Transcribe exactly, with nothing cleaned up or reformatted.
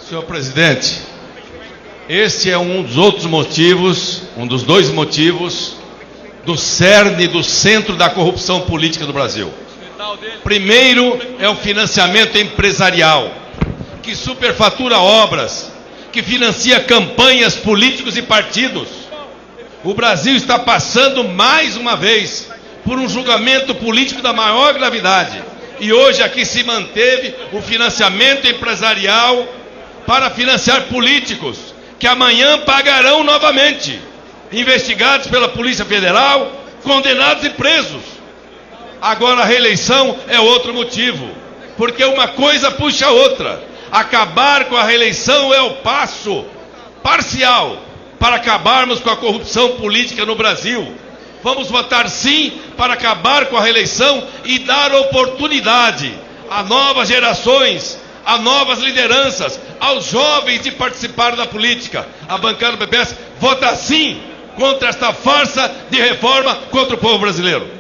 Senhor presidente, esse é um dos outros motivos, um dos dois motivos do cerne, do centro da corrupção política do Brasil. Primeiro é o financiamento empresarial, que superfatura obras, que financia campanhas políticos e partidos. O Brasil está passando mais uma vez por um julgamento político da maior gravidade. E hoje aqui se manteve o financiamento empresarial para financiar políticos que amanhã pagarão novamente, investigados pela Polícia Federal, condenados e presos. Agora a reeleição é outro motivo, porque uma coisa puxa a outra. Acabar com a reeleição é o passo parcial para acabarmos com a corrupção política no Brasil. Vamos votar sim para acabar com a reeleição e dar oportunidade a novas gerações, a novas lideranças, aos jovens de participar da política. A bancada do P P S vota sim contra esta farsa de reforma contra o povo brasileiro.